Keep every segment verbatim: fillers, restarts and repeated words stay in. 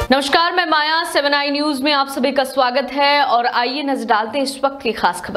नमस्कार, मैं माया seven I news में आप सभी का स्वागत है और आइए नजर डालते हैं इस वक्त की खास खबर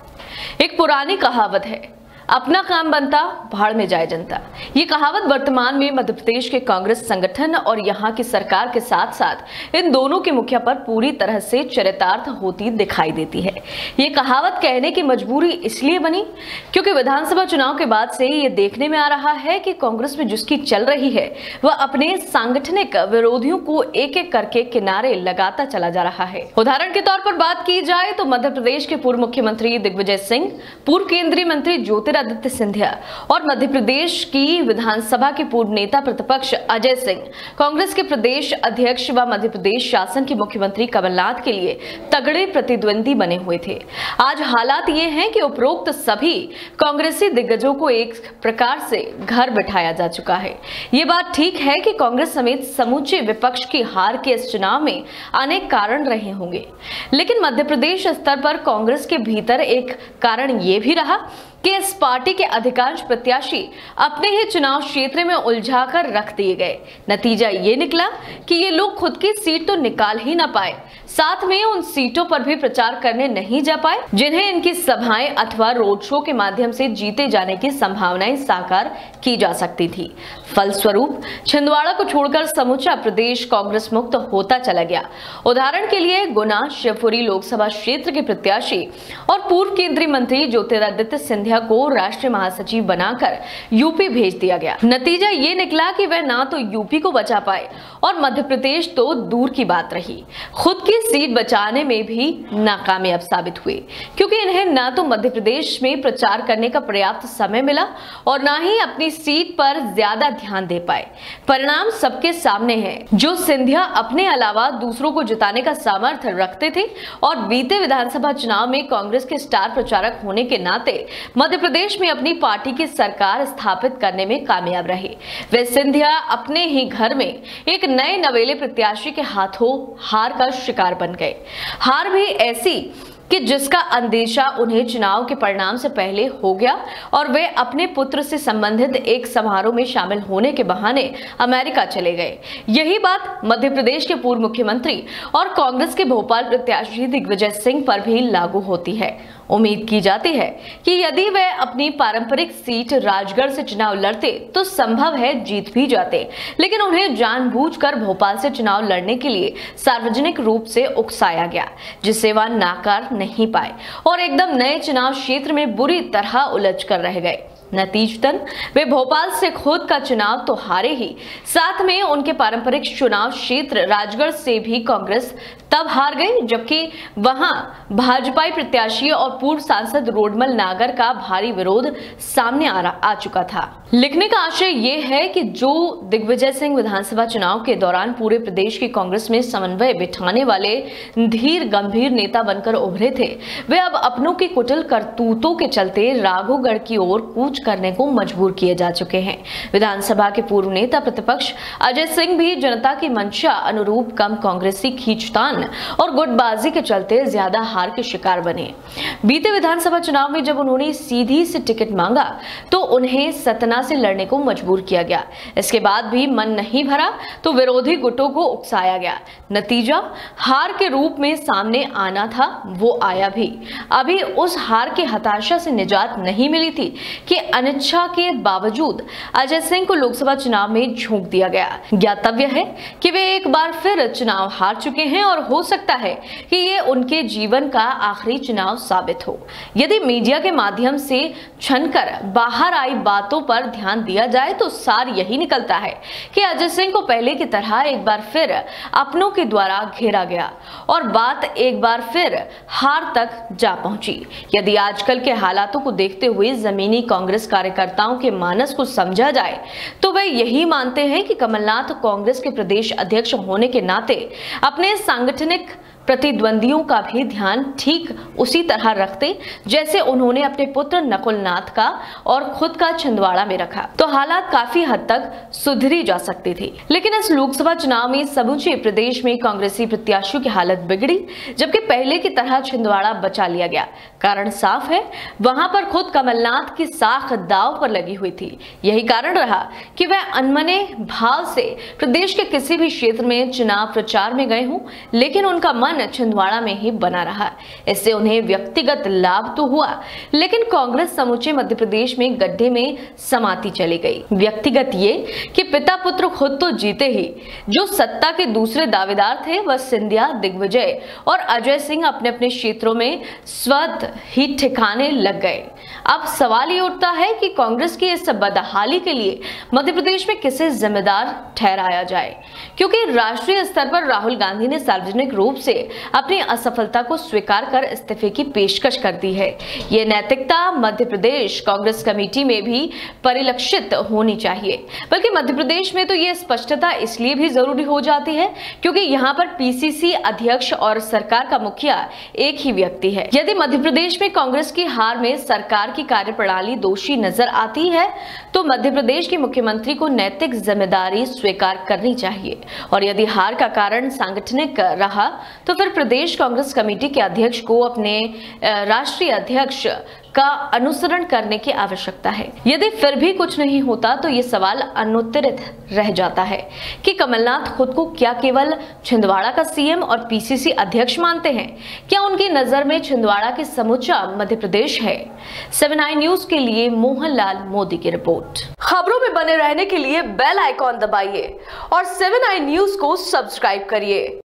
पर। एक पुरानी कहावत है, अपना काम बनता भाड़ में जाए जनता। ये कहावत वर्तमान में मध्य प्रदेश के कांग्रेस संगठन और यहाँ की सरकार के साथ साथ इन दोनों के मुखिया पर पूरी तरह से चरितार्थ होती दिखाई देती है। ये कहावत कहने की मजबूरी इसलिए बनी क्योंकि विधानसभा चुनाव के बाद से ये देखने में आ रहा है कि कांग्रेस में जिसकी चल रही है वह अपने सांगठनिक विरोधियों को एक एक करके किनारे लगाता चला जा रहा है। उदाहरण के तौर पर बात की जाए तो मध्य प्रदेश के पूर्व मुख्यमंत्री दिग्विजय सिंह, पूर्व केंद्रीय मंत्री ज्योतिरादित्य आदित्य सिंधिया और मध्य प्रदेश की विधानसभा के पूर्व नेता प्रतिपक्ष अजय सिंह कांग्रेस के प्रदेश अध्यक्ष व मध्य प्रदेश शासन के मुख्यमंत्री कमलनाथ के लिए तगड़े प्रतिद्वंदी बने हुए थे। आज हालात ये हैं कि उपरोक्त सभी कांग्रेसी दिग्गजों को एक प्रकार से घर बिठाया जा चुका है। ये बात ठीक है कि कांग्रेस समेत समूचे विपक्ष की हार के इस चुनाव में अनेक कारण रहे होंगे, लेकिन मध्य प्रदेश स्तर पर कांग्रेस के भीतर एक कारण ये भी रहा कि इस पार्टी के अधिकांश प्रत्याशी अपने ही चुनाव क्षेत्र में उलझाकर रख दिए गए। नतीजा ये निकला कि ये लोग खुद की सीट तो निकाल ही ना पाए, साथ में उन सीटों पर भी प्रचार करने नहीं जा पाए जिन्हें इनकी सभाएं अथवा रोड शो के माध्यम से जीते जाने की संभावनाएं साकार की जा सकती थी। फलस्वरूप छिंदवाड़ा को छोड़कर समूचा प्रदेश कांग्रेस मुक्त होता चला गया। उदाहरण के लिए गुना, शिवपुरी लोकसभा क्षेत्र के प्रत्याशी और पूर्व केंद्रीय मंत्री ज्योतिरादित्य सिंधिया को राष्ट्रीय महासचिव बनाकर यूपी भेज दिया गया। नतीजा ये निकला कि वह ना तो यूपी को बचा पाए और मध्य प्रदेश तो दूर की बात रही, खुद की सीट बचाने में भी नाकामयाब साबित हुए, क्योंकि इन्हें ना तो मध्य प्रदेश में प्रचार करने का पर्याप्त समय मिला और ना ही अपनी सीट पर ज्यादा ध्यान दे पाए। परिणाम सबके सामने है। जो सिंधिया अपने अलावा दूसरों को जिताने का सामर्थ्य रखते थे और बीते विधानसभा चुनाव में कांग्रेस के स्टार प्रचारक होने के नाते मध्य प्रदेश में अपनी पार्टी की सरकार स्थापित करने में कामयाब रहे, वे सिंधिया अपने ही घर में एक नए नवेले प्रत्याशी के हाथों हार का शिकार बन गए। हार भी ऐसी कि जिसका अंदेशा उन्हें चुनाव के परिणाम से पहले हो गया और वे अपने पुत्र से संबंधित एक समारोह में शामिल होने के बहाने अमेरिका चले गए। यही बात मध्य प्रदेश के पूर्व मुख्यमंत्री और कांग्रेस के भोपाल प्रत्याशी दिग्विजय सिंह पर भी लागू होती है। उम्मीद की जाती है कि यदि वे अपनी पारंपरिक सीट राजगढ़ से चुनाव लड़ते तो संभव है जीत भी जाते, लेकिन उन्हें जानबूझकर भोपाल से चुनाव लड़ने के लिए सार्वजनिक रूप से उकसाया गया, जिसे वह नाकार नहीं पाए और एकदम नए चुनाव क्षेत्र में बुरी तरह उलझ कर रह गए। नतीजतन वे भोपाल से खुद का चुनाव तो हारे ही, साथ में उनके पारंपरिक चुनाव क्षेत्र राजगढ़ से भी कांग्रेस तब हार गई जबकि वहां भाजपाई प्रत्याशी और पूर्व सांसद रोडमल नागर का भारी विरोध सामने आ, आ चुका था। लिखने का आशय ये है कि जो दिग्विजय सिंह विधानसभा चुनाव के दौरान पूरे प्रदेश की कांग्रेस में समन्वय बिठाने वाले धीर गंभीर नेता बनकर उभरे थे, वे अब अपनों की कुटिल करतूतों के चलते राघोगढ़ की ओर कूच करने को मजबूर किए जा चुके हैं। विधानसभा के पूर्व नेता प्रतिपक्ष अजय सिंह भी जनता की मंशा अनुरूप कम कांग्रेसी खींचतान और गुटबाजी के चलते ज्यादा हार के शिकार बने। बीते विधानसभा चुनाव में जब उन्होंने सीधी से टिकट मांगा तो उन्हें सतना से लड़ने को मजबूर किया गया। इसके बाद भी मन नहीं भरा तो विरोधी गुटों को उकसाया गया। नतीजा हार के रूप में सामने आना था, वो आया भी। अभी उस हार के हताशा से निजात नहीं मिली थी कि अनिच्छा के बावजूद अजय सिंह को लोकसभा चुनाव में झोंक दिया गया। ज्ञातव्य है कि वे एक बार फिर चुनाव हार चुके हैं और हो सकता है कि ये उनके जीवन का आखिरी चुनाव साबित हो। यदि मीडिया के माध्यम से छनकर बाहर आई बातों पर ध्यान दिया जाए तो सार यही निकलता है कि अजय सिंह को पहले की तरह एक बार फिर अपनों के द्वारा घेरा गया और बात एक बार फिर हार तक जा पहुंची। यदि आजकल के हालातों को देखते हुए जमीनी कांग्रेस कार्यकर्ताओं के मानस को समझा जाए तो वे यही मानते हैं कि कमलनाथ कांग्रेस के प्रदेश अध्यक्ष होने के नाते अपने सांगठनिक प्रतिद्वंदियों का भी ध्यान ठीक उसी तरह रखते जैसे उन्होंने अपने पुत्र नकुलनाथ का और खुद का छिंदवाड़ा में रखा तो हालात काफी हद तक सुधरी जा सकती थी। लेकिन इस लोकसभा चुनाव में समूचे प्रदेश में कांग्रेसी प्रत्याशियों की हालत बिगड़ी, जबकि पहले की तरह छिंदवाड़ा बचा लिया गया। कारण साफ है, वहां पर खुद कमलनाथ की साख दांव पर लगी हुई थी। यही कारण रहा कि वह अनमने भाव से प्रदेश के किसी भी क्षेत्र में चुनाव प्रचार में गए हों, लेकिन उनका मन छिंदवाड़ा में ही बना रहा। इससे उन्हें व्यक्तिगत लाभ तो हुआ, लेकिन कांग्रेस समूचे मध्य प्रदेश में गड्ढे में समाती चली गई। व्यक्तिगत ये कि पिता पुत्र खुद तो जीते ही, जो सत्ता के दूसरे दावेदार थे वह सिंधिया, दिग्विजय और अजय सिंह अपने अपने क्षेत्रों में स्वतः ही ठिकाने लग गए। अब सवाल ये उठता है कि कांग्रेस की इस बदहाली के लिए मध्य प्रदेश में किसे जिम्मेदार ठहराया जाए, क्योंकि राष्ट्रीय स्तर पर राहुल गांधी ने सार्वजनिक रूप से अपनी असफलता को स्वीकार कर इस्तीफे की पेशकश कर दी है। ये नैतिकता मध्य प्रदेश कांग्रेस कमेटी में भी परिलक्षित होनी चाहिए। बल्कि मध्य प्रदेश में तो ये स्पष्टता इसलिए भी जरूरी हो जाती है क्योंकि यहाँ पर पीसीसी अध्यक्ष और सरकार का मुखिया एक ही व्यक्ति है। यदि मध्य प्रदेश में कांग्रेस की हार में सरकार की कार्यप्रणाली दोषी नजर आती है तो मध्य प्रदेश के मुख्यमंत्री को नैतिक जिम्मेदारी स्वीकार करनी चाहिए, और यदि हार का कारण सांगठनिक रहा तो फिर प्रदेश कांग्रेस कमेटी के अध्यक्ष को अपने राष्ट्रीय अध्यक्ष का अनुसरण करने की आवश्यकता है। यदि फिर भी कुछ नहीं होता तो ये सवाल अनुत्तरित रह जाता है कि कमलनाथ खुद को क्या केवल छिंदवाड़ा का सीएम और पीसीसी अध्यक्ष मानते हैं? क्या उनकी नजर में छिंदवाड़ा के समूचा मध्य प्रदेश है? सेवन आई न्यूज के लिए मोहनलाल मोदी की रिपोर्ट। खबरों में बने रहने के लिए बेल आइकॉन दबाइए और सेवन आई न्यूज को सब्सक्राइब करिए।